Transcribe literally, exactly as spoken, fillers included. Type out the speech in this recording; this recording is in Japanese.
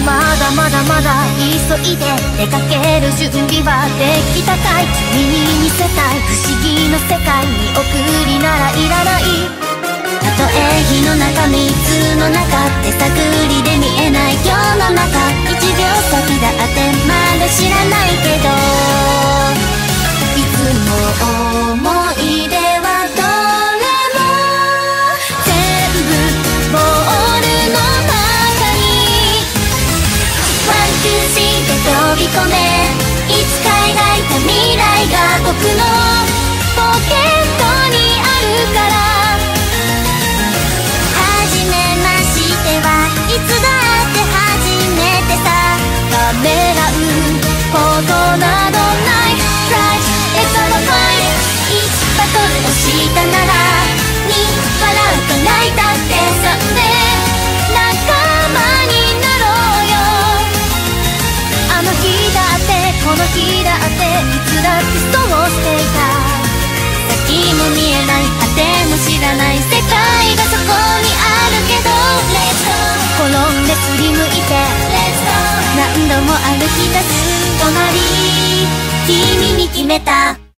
まだまだまだ急いで出かける準備はできたかい。君に見せたい不思議の世界に送りならいらない。たとえ火の中水の中手探りで見えない今日の中一秒先だってまだ知らないけど、いつも思い出はどれも全部ボールの中にワンツースリーで飛び込め。いつか描いた未来が僕のポケットにあるから。初めましてはいつだって初めてさ。ためらうことなどない。Right, it's all fine。 いつバトルをしたならに笑うか泣いたってさんで仲間になろうよ。あの日だってこの日だっていつだってそうしていた。先も見えない果ても知らない世界がそこにあるけど Let's go。 転んで振り向いて Let's go。 何度も歩き出す隣君に決めた。